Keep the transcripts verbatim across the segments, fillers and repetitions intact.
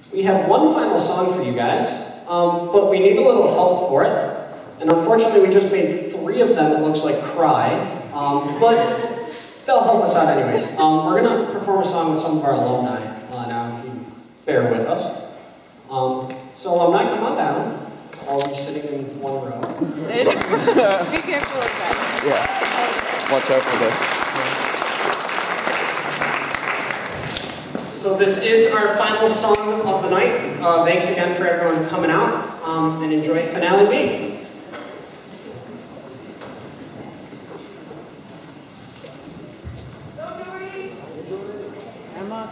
We have one final song for you guys, um, but we need a little help for it. And unfortunately, we just made three of them, it looks like, cry. Um, but they'll help us out anyways. Um, we're going to perform a song with some of our alumni uh, now, if you bear with us. Um, so alumni, come on down. All of you sitting in one row. Be careful with that. Yeah. Watch out for this. So this is our final song of the night. Uh, thanks again for everyone coming out, um, and enjoy Finale B. Emma.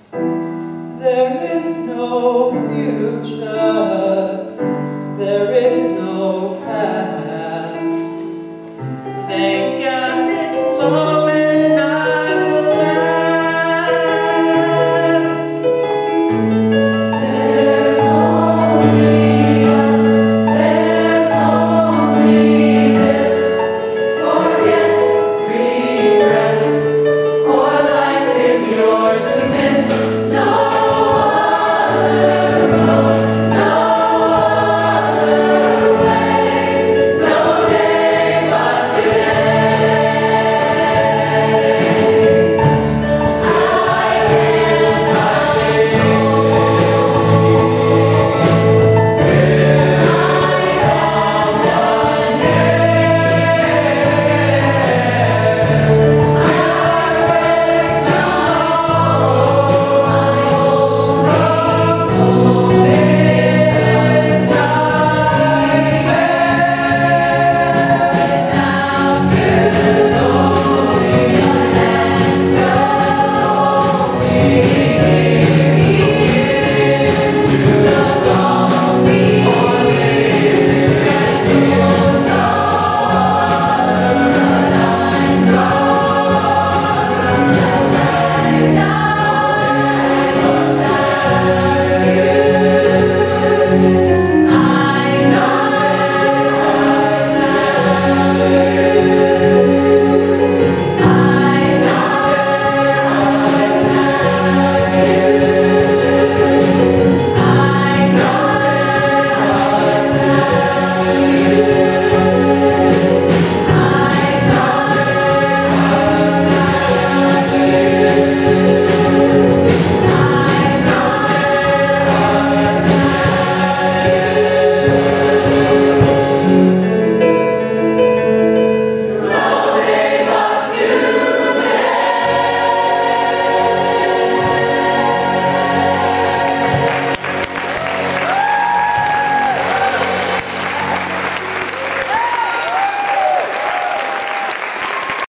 There is no future, there is